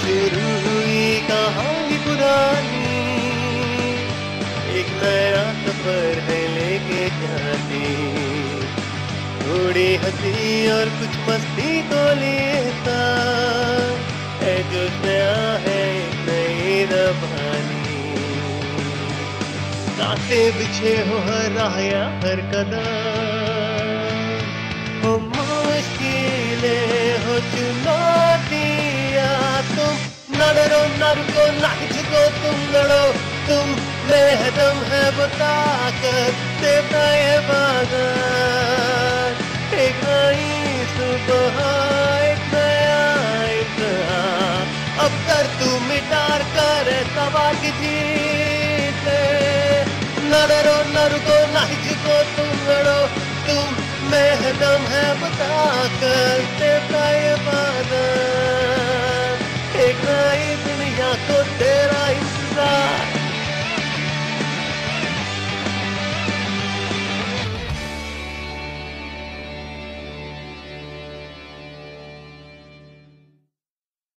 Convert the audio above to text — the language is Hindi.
शुरू हुई कहानी पुरानी, एक नया सफर है लेके जाती, थोड़ी हंसी और कुछ मस्ती को लेता है जो नया है एक नई रवानी। रास्ते बिछे हो हर राह या हर कदम, हो मुश्किलें हो चुनौतियां, तुम न डरो न रुको न झुको, तुम लड़ो, तुम में है दम है वो ताकत, देता ये बाजार एक नई सुबह, एक नया इम्तिहान। अब कर तू मिटार कर सवार की जीते, न डरो न रुको न झुको, तुम लड़ो, तुम में है दम है वो ताकत, देता ये बाजार।